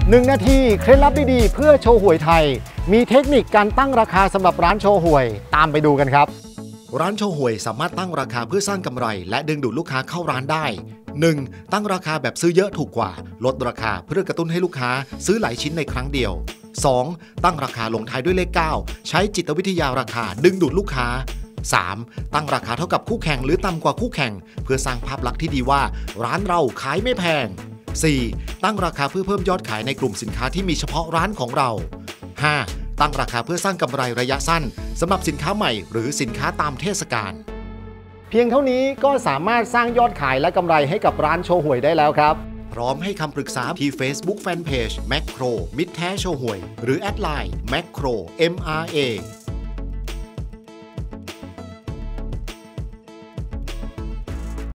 1 นาทีเคล็ดลับดีๆเพื่อโชว์หวยไทยมีเทคนิคการตั้งราคาสำหรับร้านโชว์หวยตามไปดูกันครับร้านโชว์หวยสามารถตั้งราคาเพื่อสร้างกำไรและดึงดูดลูกค้าเข้าร้านได้ 1. ตั้งราคาแบบซื้อเยอะถูกกว่าลดราคาเพื่อกระตุ้นให้ลูกค้าซื้อหลายชิ้นในครั้งเดียว 2. ตั้งราคาลงท้ายด้วยเลข 9 ใช้จิตวิทยาราคาดึงดูดลูกค้า 3. ตั้งราคาเท่ากับคู่แข่งหรือต่ำกว่าคู่แข่งเพื่อสร้างภาพลักษณ์ที่ดีว่าร้านเราขายไม่แพง 4. ตั้งราคาเพื่อเพิ่มยอดขายในกลุ่มสินค้าที่มีเฉพาะร้านของเรา 5. ตั้งราคาเพื่อสร้างกำไรระยะสั้นสำหรับสินค้าใหม่หรือสินค้าตามเทศกาลเพียงเท่านี้ก็สามารถสร้างยอดขายและกำไรให้กับร้านโชว์หวยได้แล้วครับพร้อมให้คำปรึกษาที่ Facebook Fanpage Macro มิตรแท้โชว์หวยหรือแอดไลน์ Macro MRA